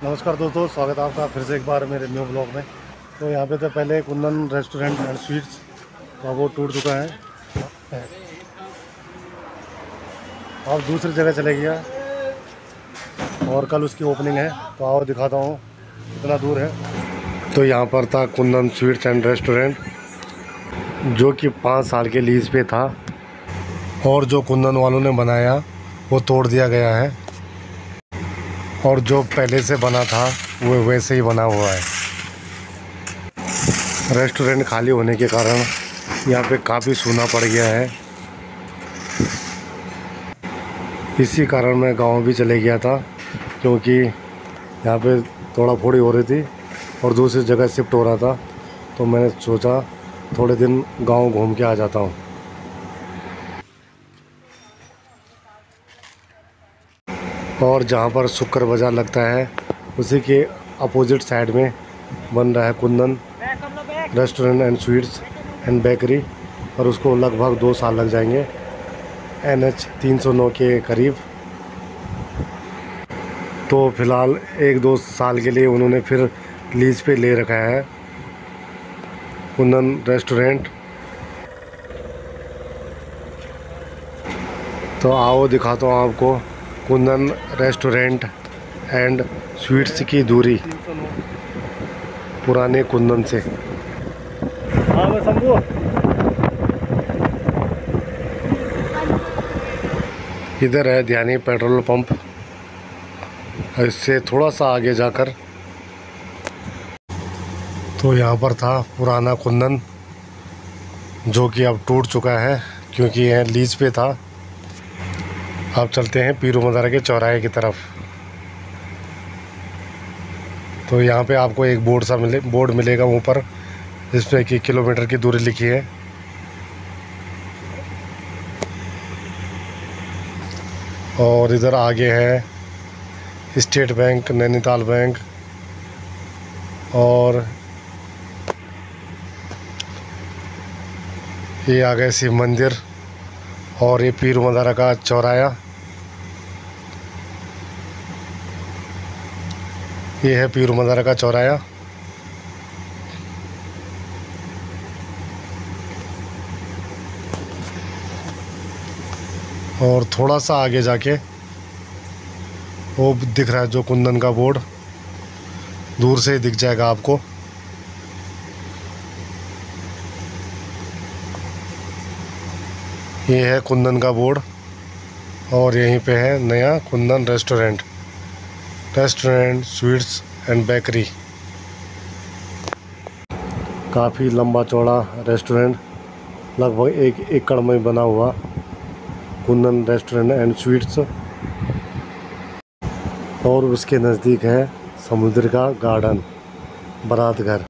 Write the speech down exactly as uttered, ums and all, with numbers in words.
नमस्कार दोस्तों, स्वागत है आपका फिर से एक बार मेरे न्यू ब्लॉग में। तो यहाँ पे तो पहले कुंदन रेस्टोरेंट एंड स्वीट्स, तो वो टूट चुका है। अब दूसरी जगह चले गया और कल उसकी ओपनिंग है, तो आओ दिखाता हूँ कितना दूर है। तो यहाँ पर था कुंदन स्वीट्स एंड रेस्टोरेंट, जो कि पाँच साल के लीज पे था, और जो कुंदन वालों ने बनाया वो तोड़ दिया गया है, और जो पहले से बना था वो वैसे ही बना हुआ है। रेस्टोरेंट खाली होने के कारण यहाँ पे काफ़ी सूना पड़ गया है। इसी कारण मैं गांव भी चले गया था, क्योंकि यहाँ पे थोड़ा फोड़ी हो रही थी और दूसरी जगह शिफ्ट हो रहा था। तो मैंने सोचा थोड़े दिन गांव घूम के आ जाता हूँ। और जहाँ पर शुक्र बाज़ार लगता है उसी के अपोजिट साइड में बन रहा है Kundan restaurant and sweets and bakery, और उसको लगभग दो साल लग जाएंगे एन एच तीन सौ नौ के करीब। तो फ़िलहाल एक दो साल के लिए उन्होंने फिर लीज पे ले रखा है कुंदन रेस्टोरेंट। तो आओ दिखाता हूँ आपको कुंदन रेस्टोरेंट एंड स्वीट्स की दूरी पुराने कुंदन से। हाँ मैं शंभू। इधर है ध्यानी पेट्रोल पंप, इससे थोड़ा सा आगे जाकर। तो यहाँ पर था पुराना कुंदन, जो कि अब टूट चुका है क्योंकि यह लीज पे था। अब चलते हैं पीरू मदारा के चौराहे की तरफ। तो यहाँ पे आपको एक बोर्ड सा मिले बोर्ड मिलेगा ऊपर, जिसपे कि किलोमीटर की दूरी लिखी है। और इधर आगे है स्टेट बैंक, नैनीताल बैंक, और ये आ गए शिव मंदिर, और ये पीरू मदारा का चौराहा। ये है पीरू मदारा का चौराहा। और थोड़ा सा आगे जाके वो दिख रहा है जो कुंदन का बोर्ड, दूर से ही दिख जाएगा आपको। ये है कुंदन का बोर्ड, और यहीं पे है नया Kundan restaurant restaurant sweets and bakery. काफ़ी लंबा चौड़ा रेस्टोरेंट, लगभग एक एकड़ में बना हुआ कुंदन रेस्टोरेंट एंड स्वीट्स। और उसके नज़दीक है समुद्र का गार्डन, बारात घर।